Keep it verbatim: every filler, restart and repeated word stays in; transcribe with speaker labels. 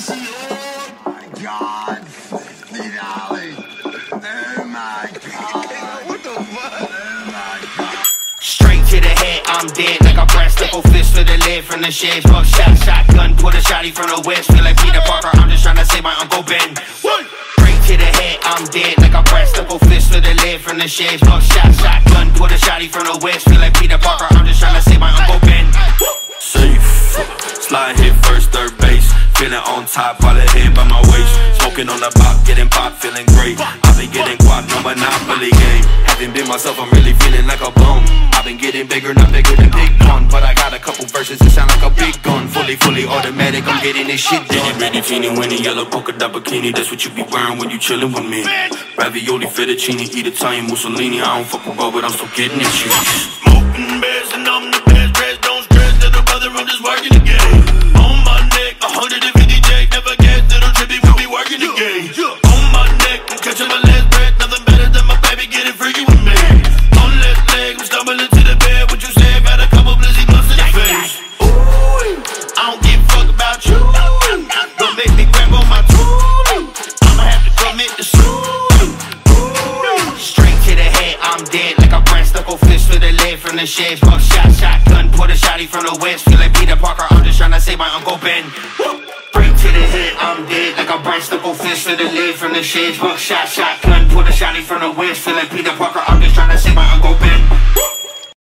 Speaker 1: see, oh my God, fifty dollars. Oh my God. What the fuck? Oh my God.
Speaker 2: Straight to the head, I'm dead like a brass knuckle fist to the lid from the sheds. Buck shot, shotgun, put a shotty from the west. Feel like Peter Parker, I'm just trying to save my Uncle Ben. Straight to the head, I'm dead like a brass knuckle fist to the lid from the sheds. Buck shot, shotgun, put a shotty from the west. Feel like Peter Parker, I'm just trying to save my Uncle Ben.
Speaker 3: Safe, slide hit first, third base. Feeling on top, while the head by my waist. Smoking on the pop, getting pop, feeling great. I've been getting guap, no monopoly game. Haven't been myself, I'm really feeling like a bum. I've been getting bigger, not bigger than Big Pun. But I got a couple verses that sound like a big gun. Fully, fully automatic, I'm getting this shit done. Getting ready, teeny, winnie, yellow polka dot bikini. That's what you be wearing when you chillin' with me. Ravioli, fettuccine, eat Italian Mussolini. I don't fuck with ball, but I'm still getting it, you.
Speaker 4: Smoking bass and I'm the best dressed. Don't stress, little brother, I'm just working again. On my neck, one hundred fifty J. Never guess that I'm trippy, we'll be working again. On my neck, I'm catching my last breath. Nothing better than my baby getting freaky with me. On left leg, I'm stumbling to the bed. What you say about a couple blizzy bumps in the face? Ooh, I don't give a fuck about you. Don't make me grab on my tool. I'ma have to commit to sue.
Speaker 2: Straight to the head, I'm dead like a brass knuckle fist to the lid from the sheds. Buck shot, shotgun, put a shotty from the west. Feel like Peter Parker, I'm just trying to save my Uncle Ben. Straight to the head, I'm dead like a brass knuckle fist to the lid from the sheds. Buck shot, shotgun, put a shotty from the west. Feel like Peter Parker, I'm just trying to save my Uncle Ben.